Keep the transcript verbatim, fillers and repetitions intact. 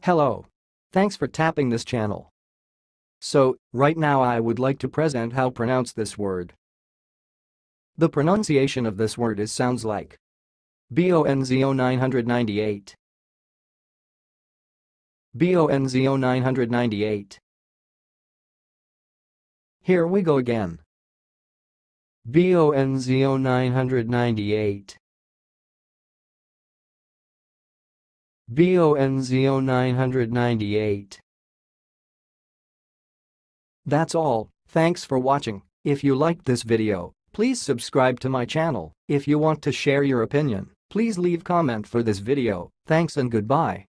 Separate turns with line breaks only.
Hello. Thanks for tapping this channel. So, right now I would like to present how pronounce this word. The pronunciation of this word is sounds like B O N Z O nine nine eight. B O N Z O nine nine eight. Here we go again. B O N Z O nine nine eight. B O N Z O nine nine eight. That's all, thanks for watching. If you liked this video, please subscribe to my channel. If you want to share your opinion, please leave comment for this video. Thanks and goodbye.